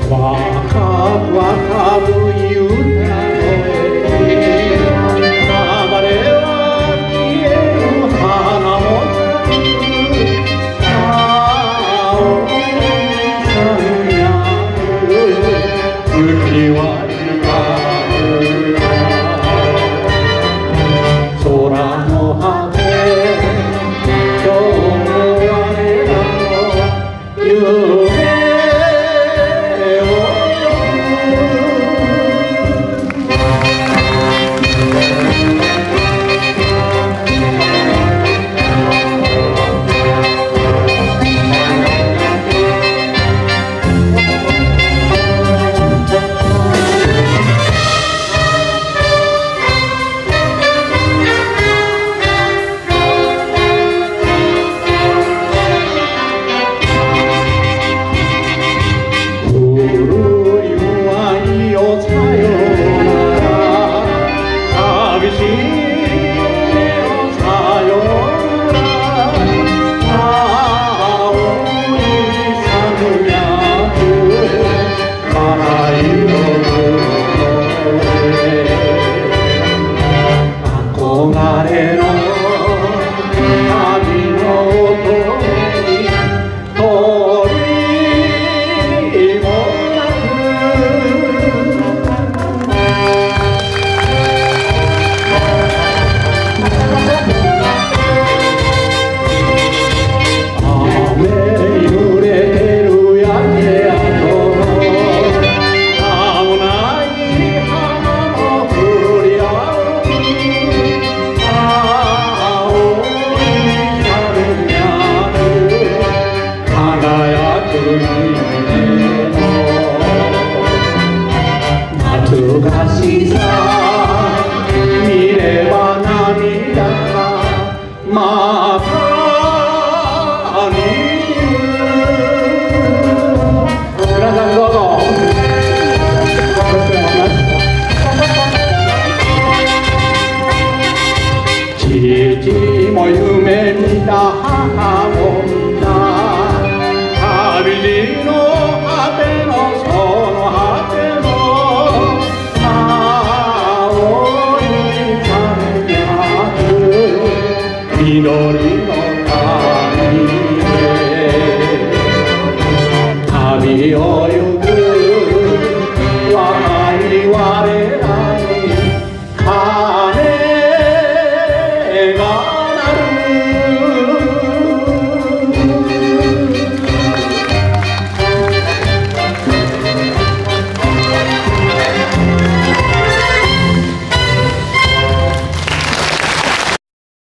わぶゆ歌声流れは消える花も青い寒やる月は光る空の果て今日も我らの夢懐かしさ見れば涙がまた見る皆さんどうぞ父も夢見た母も見た旅路の果てのその果ての緑の旅へ旅を行く